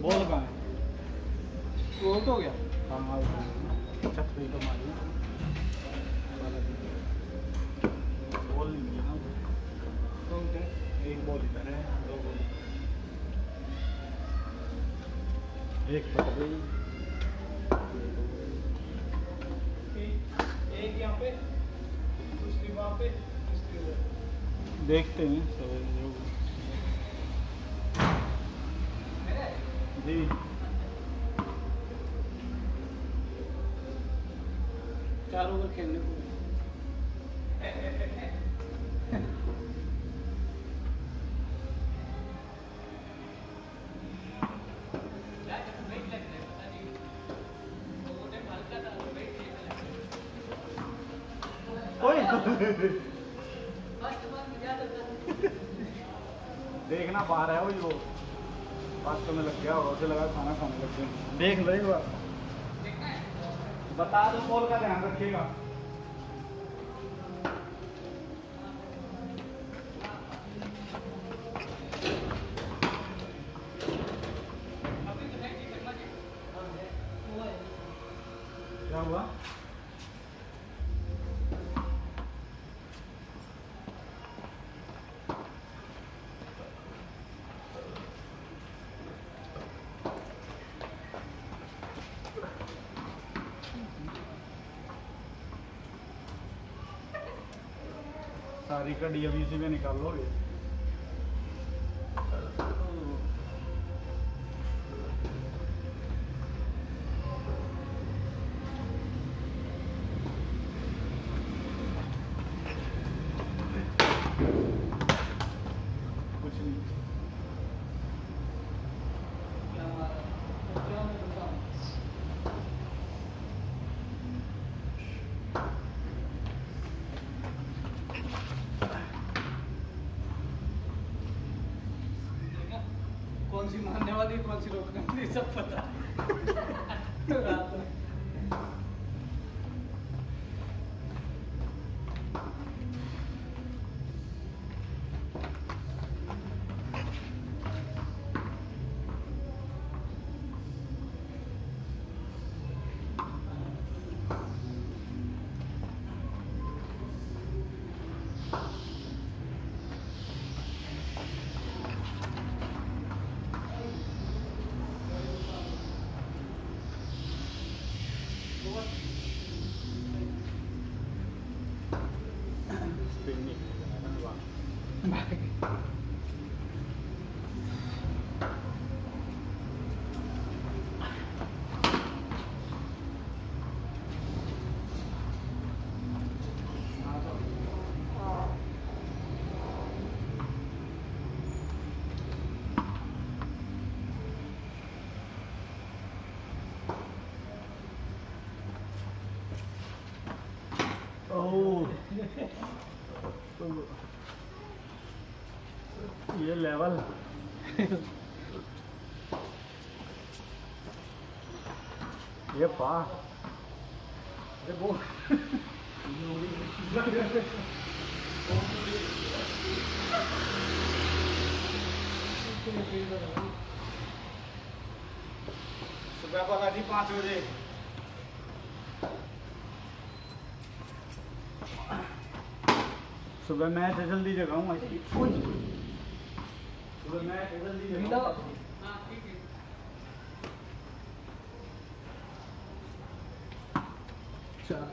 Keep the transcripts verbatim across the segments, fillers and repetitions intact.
Ball कहाँ है? Out हो गया। हाँ छत पे तो मारी बॉल नहीं है ना। एक बॉल इधर है, दो बॉल एक पट गई, एक यहाँ पे, दूसरी वहाँ पे, तीसरी उधर। देखते हैं सवेरे जो जी। चार ओवर खेलने को। देखना बाहर है वो जो वास्तव में लग गया होगा, उसे लगा खाना खाने लग गए। देख लो एक बार, बता दो बॉल का ध्यान रखिएगा। क्या हुआ? सारी कड़ी अभी इसी में निकाल लोगे। कुछ नहीं। कौन सी मारने वाली, कौन सी रोकने वाली, सब पता। रात में ये लेवल ये पा ये वो सुबह पका थी पाँच बजे। सुबह मैच है, जल्दी जगाऊंगा। सुबह मैच है, जल्दी जगाऊंगा। हाँ ठीक है। चल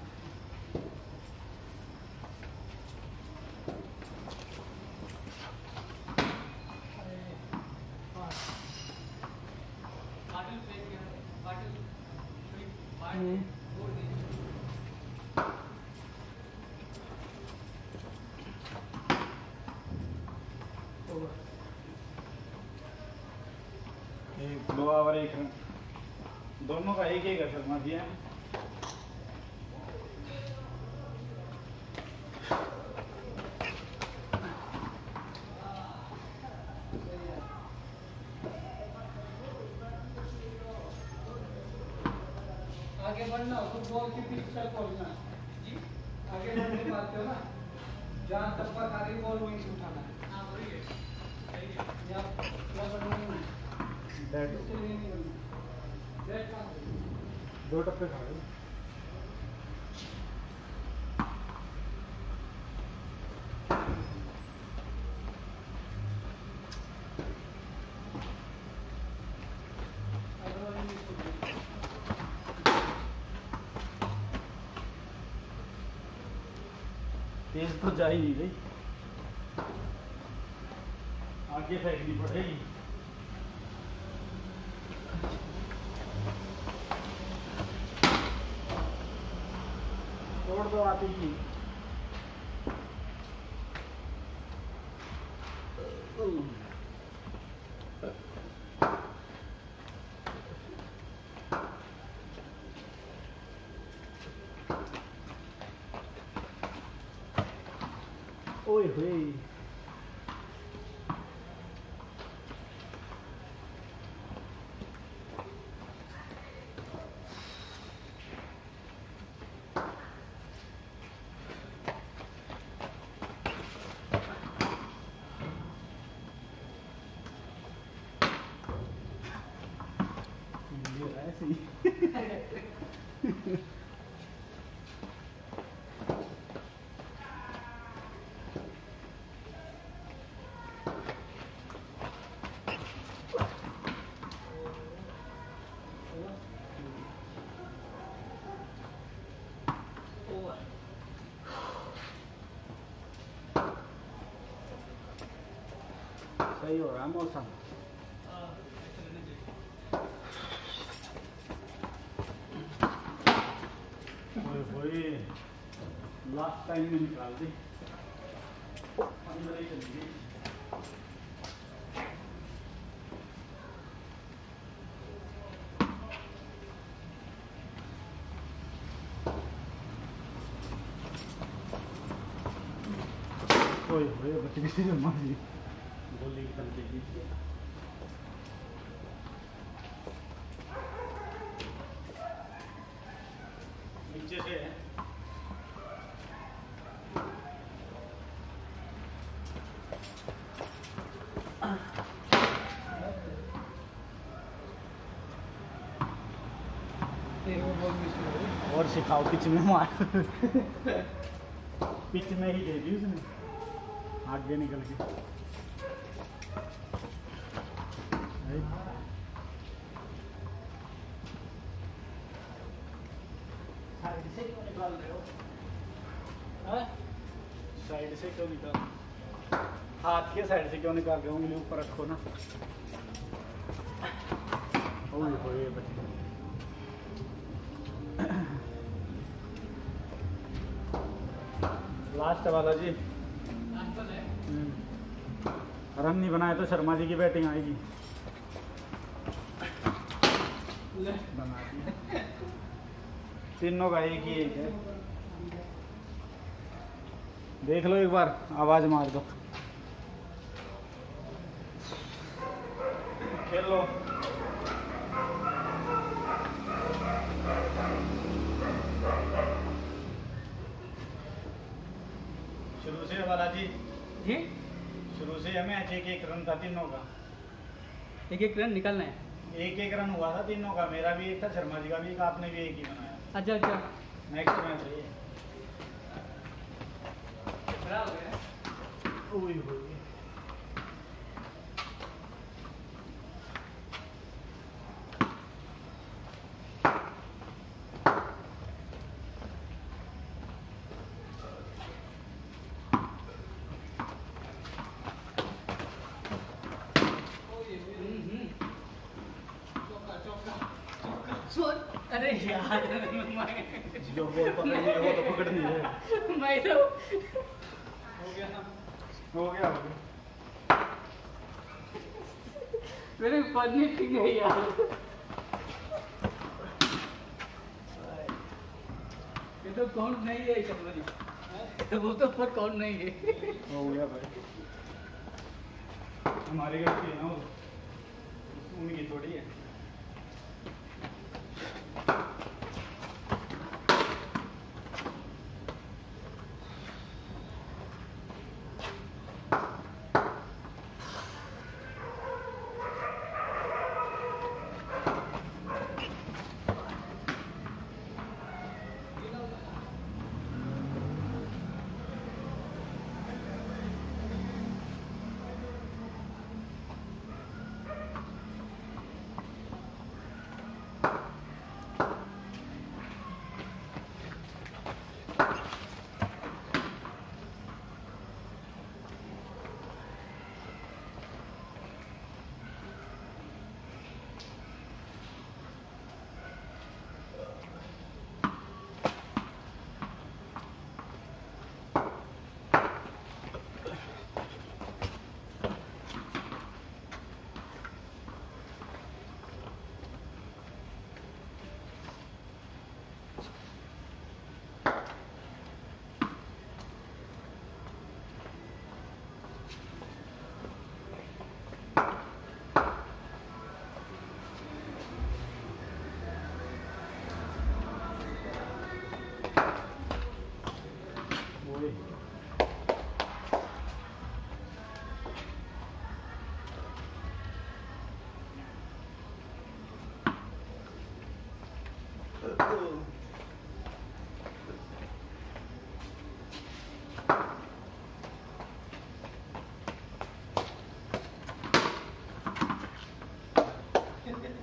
एक दो आवर एक दोनों का एक एक असर मार दिया। आगे बढ़ना, फुटबॉल की पिच पर खोलना जी। आगे बढ़ने पाते हो ना, जहाँ तक पर आ रही बॉल वहीं से उठाना है। हाँ वही है, सही है। या या बढ़ना नहीं। सेट इससे नहीं निकलना। सेट कहाँ से? दो टप्पे खा रहे अदरवाइज नहीं निकलना। तेज तो जा ही नहीं रही, आगे फेंकनी पड़ेगी। तोड़ दो आती की। ओए होए, ये ऐसे ही। सही हो रहा है मौसम। लास्ट टाइम में निकाल दी, अंदर ही चली गई। ओए होए, बच गई थी मारी गोली निकल गई। नीचे से है। एक और बॉल मिस हो गई। और सिखाओ, पिच में मार। पिच में ही दे दी उसने, आगे निकल के। साइड से क्यों निकाल रहे हो? हाँ? साइड से क्यों निकाल, हाथ के साइड से क्यों निकाल रहे हो? उंगली ऊपर रखो ना। ओए होए, बच गए। लास्ट वाला जी। लास्ट बॉल है। रन नहीं बनाए तो शर्मा जी की बैटिंग आएगी। ले। बना दी। तीनों का एक ही एक है। देख लो एक बार, आवाज मार दो, खेल लो। शुरू से वाला जी, जी शुरू से हमें एक एक रन था तीनों का। एक एक रन निकालना है। एक एक रन हुआ था तीनों का, मेरा भी एक था, शर्मा जी का भी एक, आपने भी एक ही बनाया। अच्छा अच्छा, नेक्स्ट मैच है ये। खड़ा हो गया। ओए होए। अरे यार, जो बॉल पकड़नी है वो तो पकड़नी है। मैं तो हो गया ना, हो गया हो गया। मेरे पढ़ने ठीक है यार। ये तो काउंट नहीं है शर्मा जी, वो तो पर काउंट नहीं है। हो गया भाई, हमारे घर की है ना वो, उनकी थोड़ी है।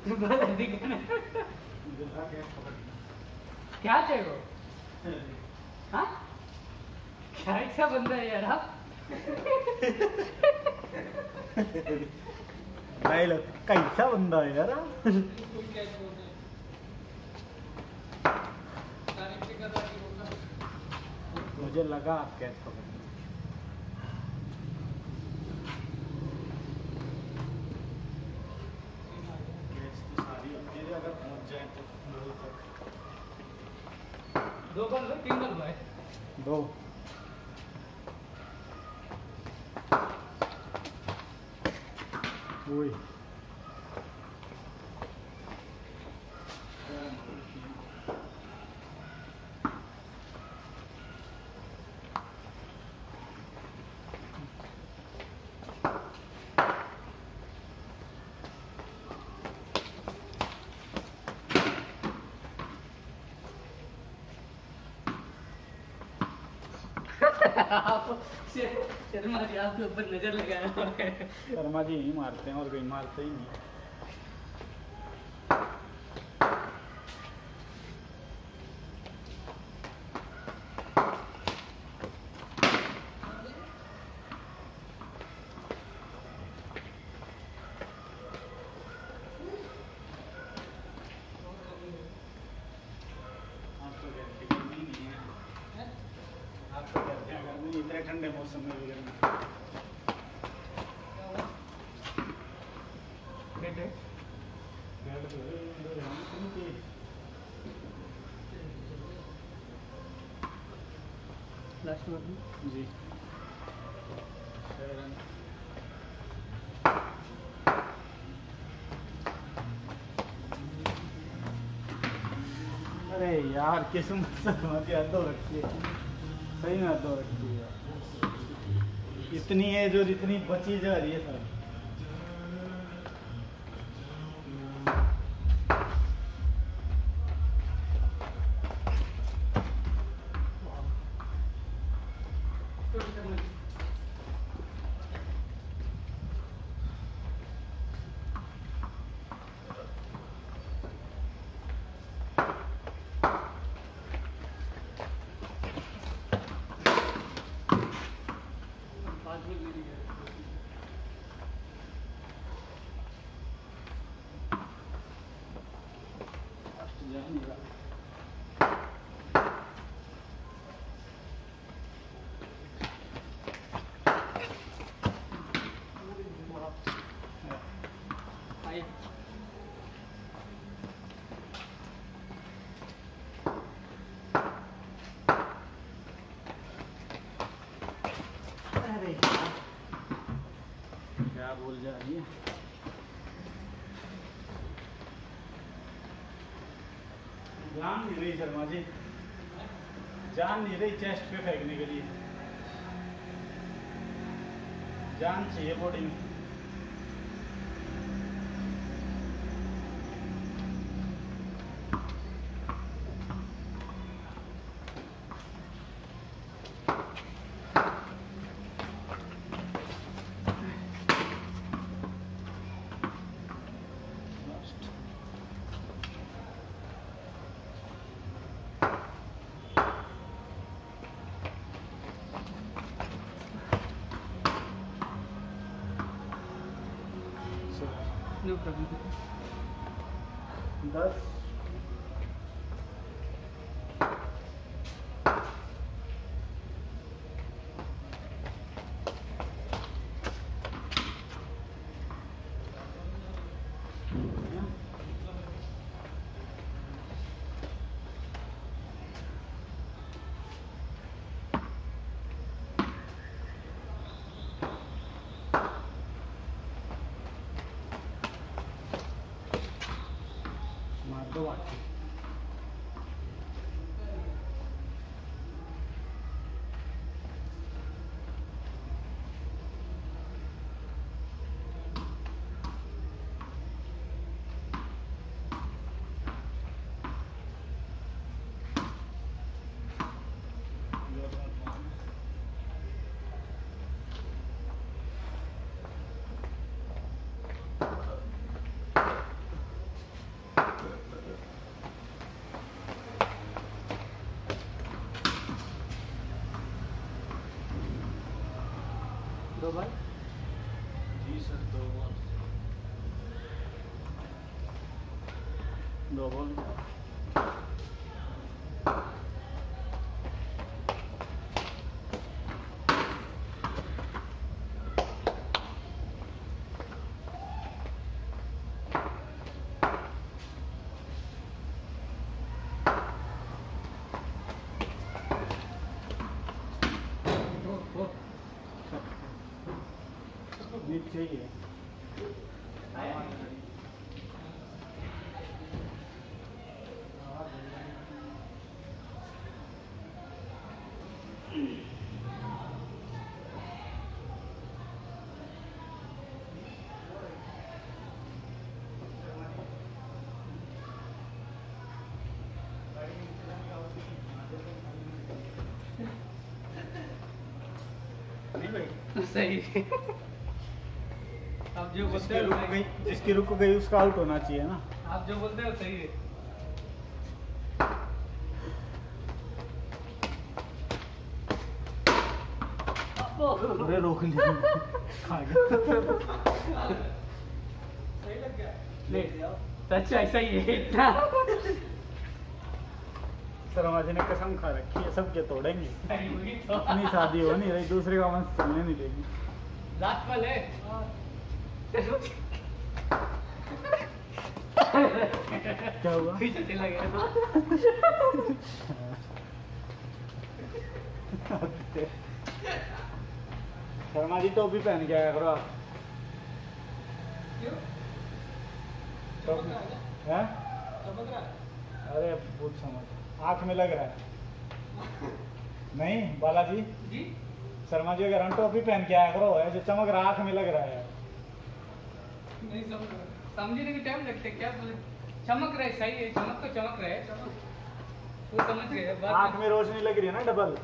क्या चाहिए? हाँ? क्या ऐसा बंदा है यार आप? नहीं लो, कैसा बंदा है यार? मुझे लगा आप कैच पकड़ अगर पहुंच जाए तो दो बल भाई, तीन बल भाई। दो वही आप शर्मा जी आपके ऊपर नजर लगाया हुआ है। शर्मा जी ही मारते हैं और कोई मारते ही नहीं। इतने ठंडे मौसम में भी करना लास्ट में जी। अरे यार किस्मत से हमारी हद हो रखी है, सही में हद हो रखी है। इतनी एज और इतनी बची जा रही है सर। क्या बोल जा रही है? जान नहीं रही शर्मा जी, जान नहीं रही चेस्ट पे फेंकने के लिए। जान चाहिए बॉडी में। No problem. दस मार दो आठ। दो बॉल चाहिए। सही। आप जो बोलते रुक हो गई, जिसकी रुक गई उसका आउट होना चाहिए ना। आप जो बोलते हो सही है। अरे रोक लिया खा गया। सही लग गया। ले जाओ। अच्छा ऐसा ही है इतना। शर्मा जी ने कसम खा रखी है सबके तोड़ेंगे। अपनी शादी हो नहीं रही, दूसरे का मन चलने नहीं देगी। लास्ट वाले क्या हुआ? पीछे चला गया तो। शर्मा जी टोपी पहन के आया करो आप। क्यों? टोपी है? चमक रहा है? अरे बहुत समझ आँख में लग रहा है। नहीं बालाजी जी शर्मा जी अगर हम टोपी पहन के आया करो है जो चमक रहा आँख में लग रहा है। नहीं समझ रहा। समझने के टाइम लगते क्या बोले? चमक रहे सही है, चमक तो चमक रहे वो समझ गए। बात आँख में रोशनी लग रही है ना डबल।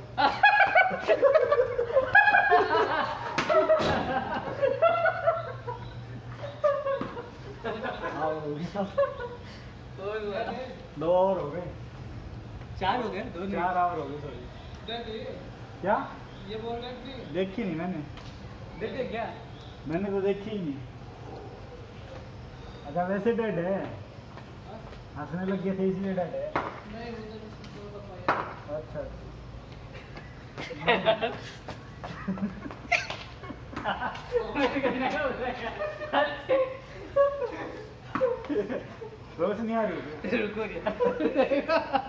दो और हो गए, चार हो गए, दो नहीं। चार और हो गए। सॉरी क्या ये बोल रहे थे देखी नहीं मैंने। देखे क्या? मैंने तो देखी ही नहीं। अच्छा वैसे डेड है, हंसने लग गए थे इसलिए डेड है। नहीं वो अच्छा रोशनी आ रही है। रुको यार।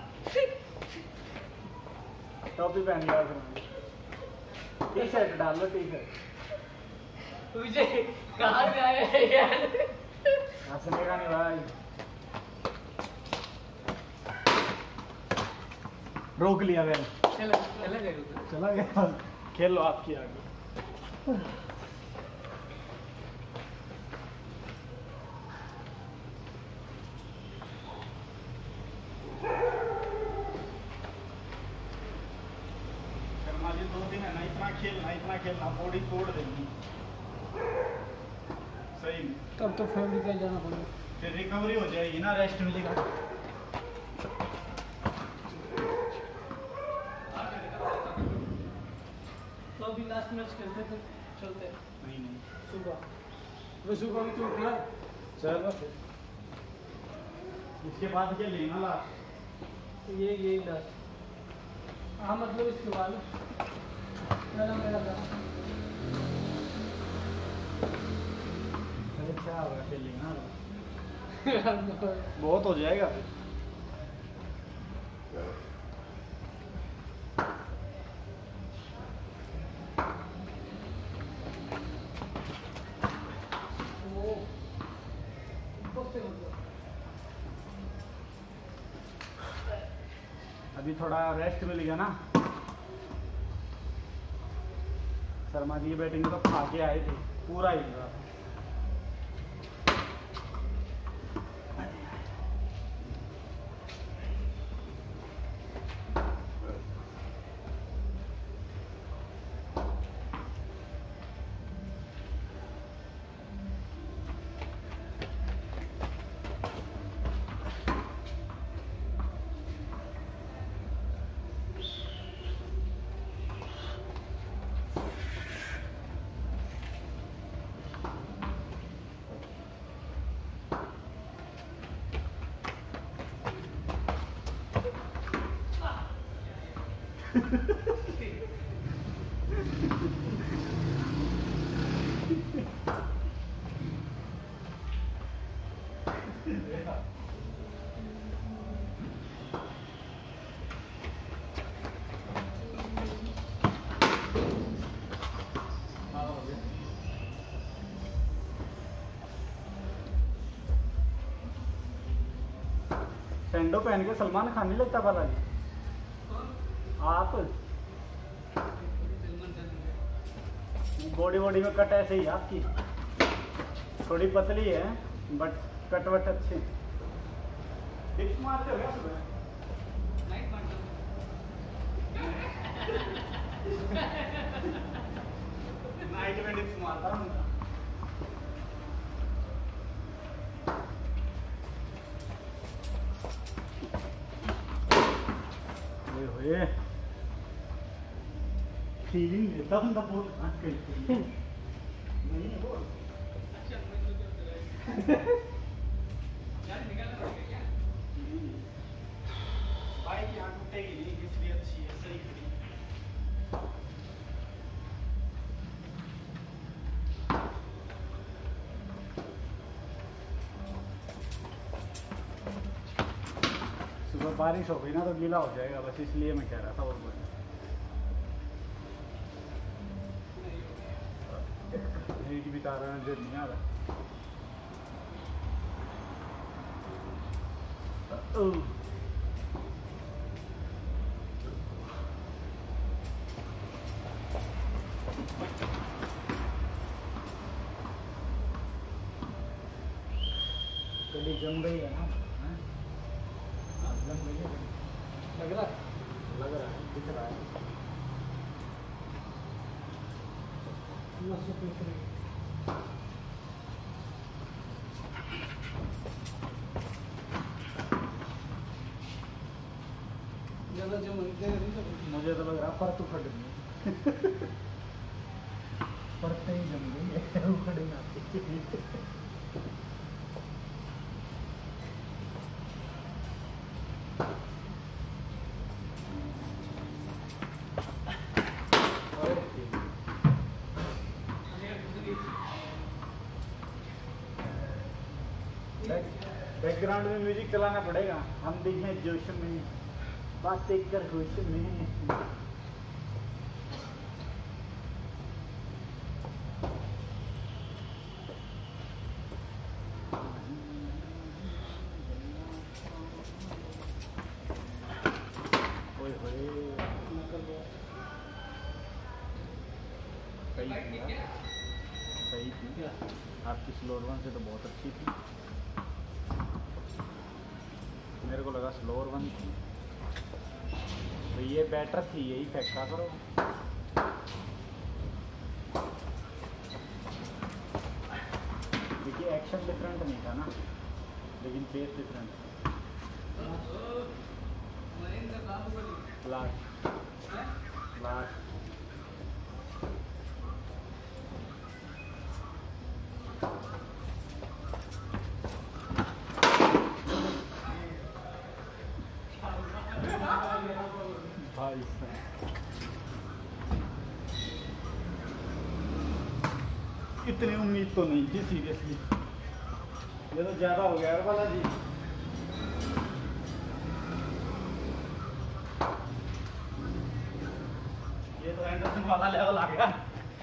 टोपी पहन लिया टी शर्ट डाल लो टी शर्ट। तुझे कहाँ से आया है यार? हंसने का नहीं भाई। रोक लिया मैंने। चला चला गया रुको। चला गया। खेल लो आपकी आगे। शर्मा जी दो दिन है ना इतना खेलना इतना खेलना बॉडी तोड़ देगी सही में। तब तो फैमिली का जाना पड़ेगा। फिर रिकवरी हो जाएगी ना, रेस्ट मिलेगा। तो अभी लास्ट मैच खेलते थे चलते हैं। नहीं नहीं सुबह वो सुबह में तो उठना है। चलो फिर इसके बाद क्या लेना लास्ट? ये यही लास्ट। हाँ मतलब इसके बाद मेरा मेरा था। अरे क्या होगा खेल लेना बहुत हो जाएगा फिर। वो कब से मतलब अभी थोड़ा रेस्ट मिलेगा ना। शर्मा जी की बैटिंग तो खा के आए थे पूरा ही पूरा। सैंडो पहन के सलमान खान नहीं लगता बालाजी? आप बॉडी बॉडी में कट ऐसे ही आपकी थोड़ी पतली है बट कट वट अच्छे। डिप्स मारते हो क्या सुबह? नाइट में डिप्स मारता हूँ। ये फीलिंग लेता हूँ तब बहुत आँख करती है। नहीं है वो। भाई की आँख उठेगी नहीं इसलिए अच्छी है सही खड़ी। सुबह बारिश हो गई ना तो गीला हो जाएगा बस इसलिए मैं कह रहा था। और एक भी तारा नजर नहीं आ रहा। गली जम गई है ना? जम गई है। लग रहा है लग रहा है दिख रहा है। ज़्यादा जो मुझे मुझे तो लग रहा पर तू फट गई। परते ही जम गई है उखड़ ना। बैकग्राउंड में म्यूजिक चलाना पड़ेगा। हम दिखे जोश में बातें कर होश में। ओए होए सही थी यार, सही थी क्या? आपकी स्लोर वन से तो बहुत अच्छी थी। मेरे को लगा स्लोअर वन थी तो ये बेटर थी, यही फेंका करो। देखिए एक्शन डिफरेंट नहीं था ना लेकिन पेस डिफरेंट था। लास्ट लास्ट इतनी उम्मीद तो नहीं थी सीरियसली। ये तो ज्यादा हो गया यार बालाजी। ये तो एंडरसन वाला लेवल आ गया।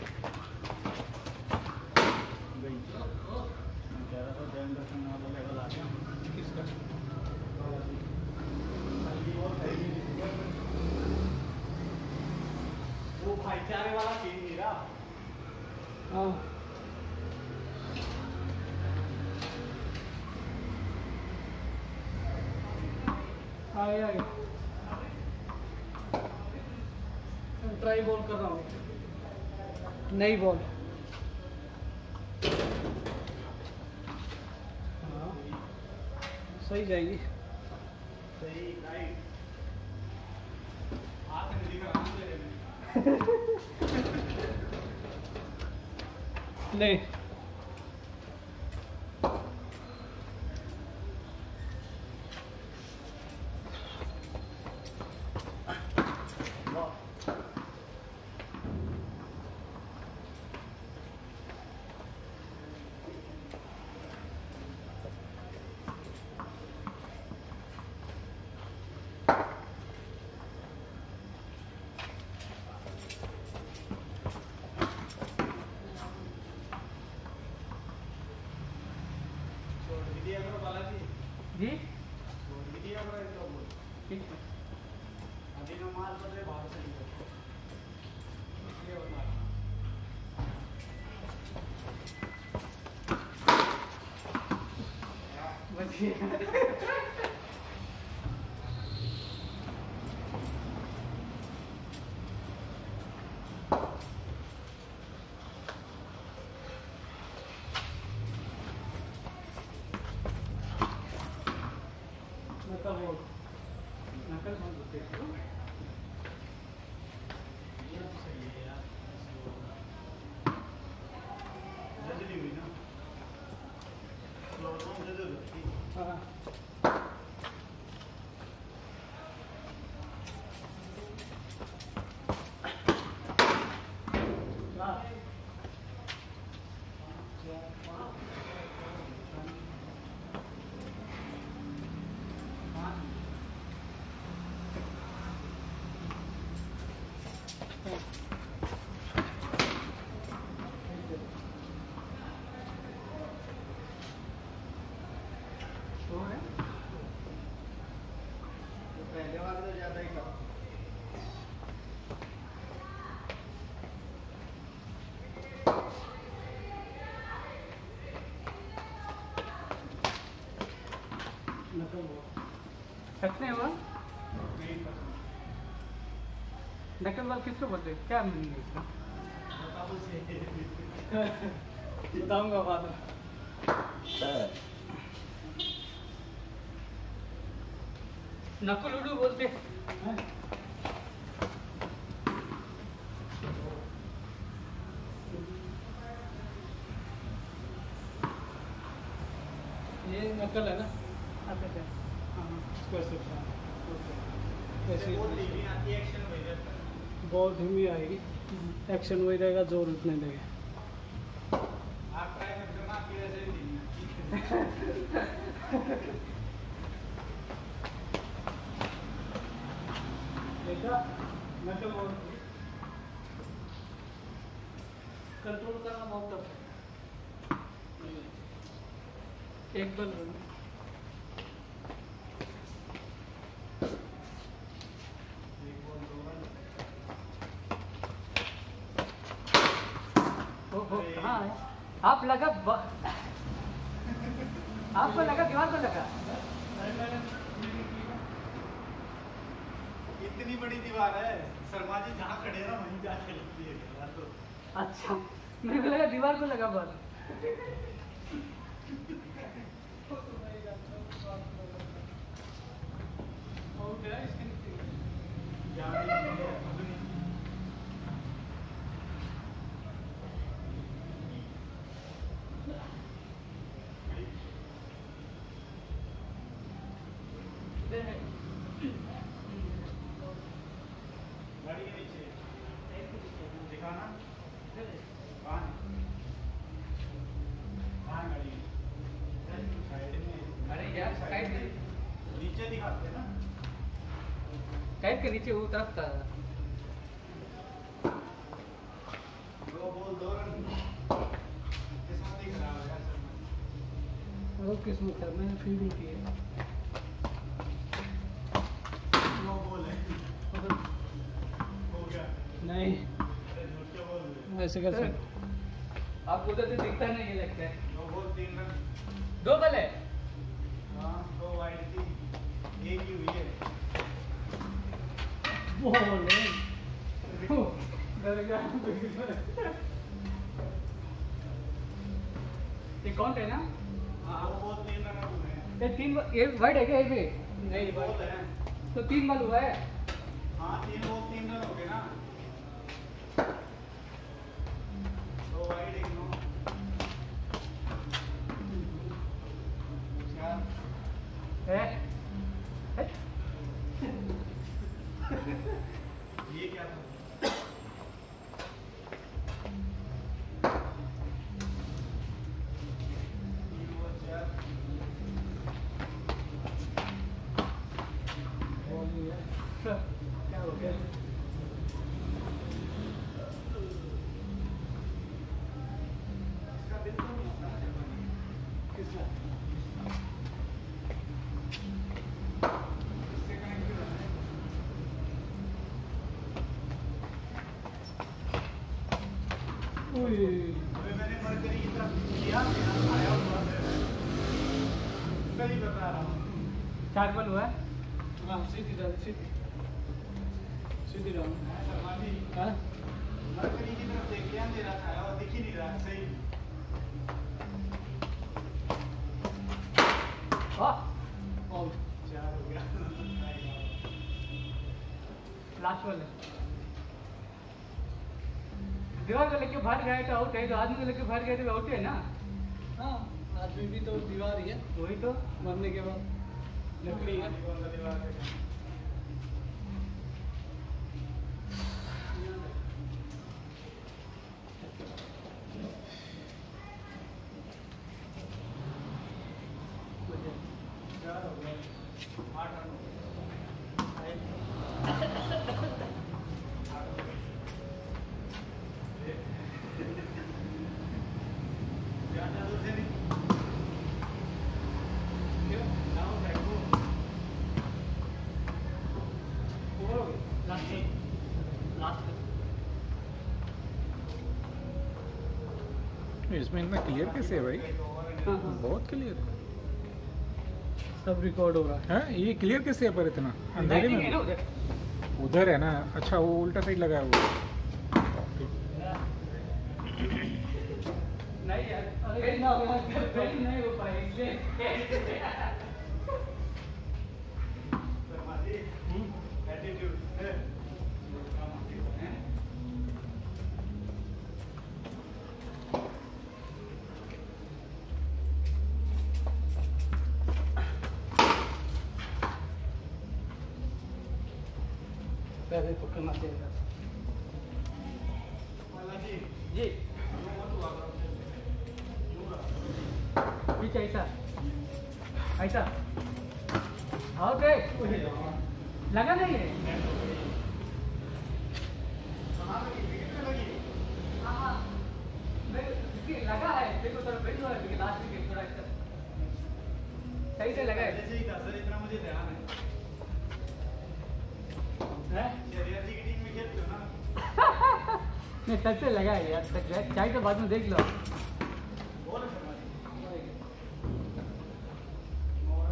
मैं कह रहा था एंडरसन वाला लेवल आ गया। किसका? वो भाईचारे वाला सीन नहीं रहा। हाँ आगे आगे ट्राई बॉल कर रहा हूँ। नई बॉल। हाँ सही जाएगी। सही राइट। हाथ में दिखा नहीं दिया करो बालाजी जी बोल दिया करो एक तो बोल ठीक है अभी मैं माल पर बाहर से निकल ये बता बस नकल बोल नकल बोल बोलते हैं ये तो सही है यार जल्दी हुई ना लो तुम जल्दी होती हाँ पहले वाले तो ज्यादा ही था नकल बोल सच में हुआ नकल वाल किसको बोलते हैं क्या मीनिंग है इसका बताऊंगा बाद में नकल उड़ू बोलते हैं ये नकल है ना अच्छा अच्छा हाँ कैसे ऐसे बहुत धीमी आती है एक्शन हो जाता है बहुत धीमी आएगी एक्शन वही रहेगा जोर उतने देगा आप ट्राई करते हो ना आपकी वैसे ही धीमी आती है देखा नकल बोल कंट्रोल करना बहुत टफ है एक बार ओहो कहाँ है आप लगा ब... आपको लगा दीवार को लगा इतनी बड़ी दीवार है शर्मा जी जहाँ खड़े हैं ना वहीं जाके लगती है दीवार तो अच्छा मेरे को लगा दीवार को लगा बस गाड़ी के नीचे दिखाना कहाँ है कहाँ है गाड़ी साइड में अरे यार साइड में नीचे दिखाते हैं ना टाइप के नीचे वो तरफ था दो बोल दो रन किस्मत ही खराब है सर वो किस्मत है मैंने फील्डिंग की है दो बोल है हो गया नहीं अरे झूठ के बोल रहे ऐसे कैसे आपको उधर से दिखता नहीं ये लगता है दो बोल तीन रन दो बल है हाँ दो वाइड थी एक ही हुई है बोले डर गया ये कौन है ना हाँ दो बोल तीन रन हुए हैं ये तीन ये वाइड है क्या ये भी नहीं बोल वाइड है तो तीन बल हुआ है हाँ तीन बोल तीन रन हो गए ना दो वाइड एक नो चार है है? ये क्या था तीन बोल चार बोल दिया क्या हो गया इसका बिल्कुल नहीं होता ना जब किसका अबे मैंने मरकरी की तरफ किया आया हुआ है, सही बता रहा हूँ। चार बल हुआ है। हाँ सीधी डाल सीधी सीधी डाल। शर्मा जी हाँ मरकरी की तरफ देख लिया, अंधेरा छाया और दिख ही नहीं रहा, सही। आउट। चार हो गया। लास्ट बॉल है। दीवार को लेके भाग गए तो आउट है, तो आदमी को लेके भाग गए तो आउट है ना। हाँ आदमी भी तो दीवार ही है, वही तो मरने के बाद लकड़ी है। कौन सा दीवार है? चार हो गए, आठ रन हो गए। ज्यादा दूर से नहीं। क्यों? नाव फेंको। ओवर हो गई। लास्ट लास्ट इसमें इतना क्लियर कैसे है भाई? हाँ हाँ बहुत क्लियर है। सब रिकॉर्ड हो रहा है। हैं ये क्लियर कैसे है पर इतना अंधेरे है ना में? उधर। उधर है ना? अच्छा वो उल्टा साइड लगा है वो। नहीं यार, अरे ना नहीं हो पाए इसलिए। एटीट्यूड है। पहले पकड़ना चाहिए। बालाजी, जी यूं मत हुआ करो। यूं रहा। पीछे ऐसा ऐसा आउट है। लगा नहीं है। कहाँ लगी? विकेट में लगी? हाँ हाँ मैं- देखिए, लगा है, देखो थोड़ा बेंड हुआ है, देखिए लास्ट विकेट थोड़ा ऐसा सही से लगा है। पहले से ही था सर, इतना मुझे ध्यान है। हैं? शहरियार जी की टीम में खेलते हो ना? नहीं सच से लगा है यार, सच है। चाहे तो बाद में देख लो। बोलो शर्मा जी। और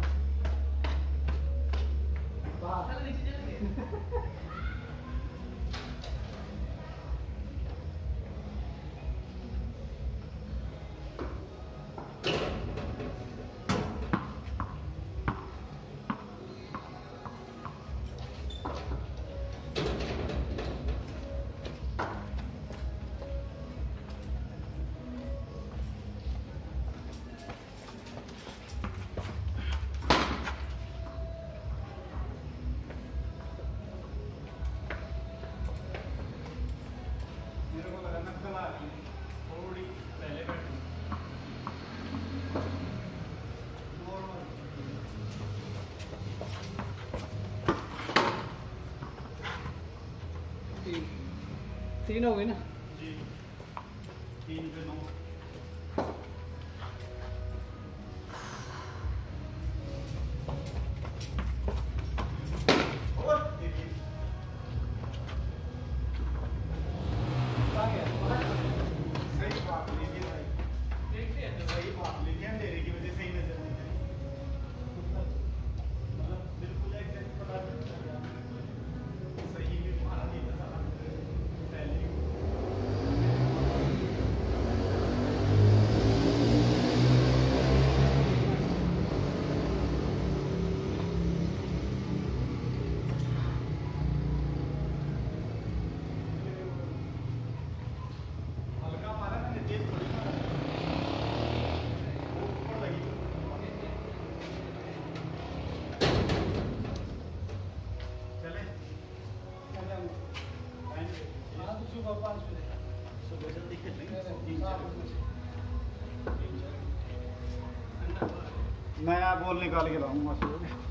मेरे को लगा नक्कल आ रही है, थोड़ी पहले बैठी। नॉर्मल। तीन तीन हो गए ना। जी तीन पे नौ। और देखिए सही बात लीजिए भाई, सही बात लीजिए, अंधेरे की वजह से ही नजर नहीं आई। मतलब बिल्कुल एग्जैक्ट पता चल गया, सही भी मारा नहीं था साला पहले ही। हल्का मारा मैंने, तेज थोड़ी मारा। वो ऊपर लगी थी। चले हाँ तो सुबह पाँच बजे सुबह जल्दी खेलेंगे। सात बजे। नया बॉल निकाल के लाऊंगा सुबह।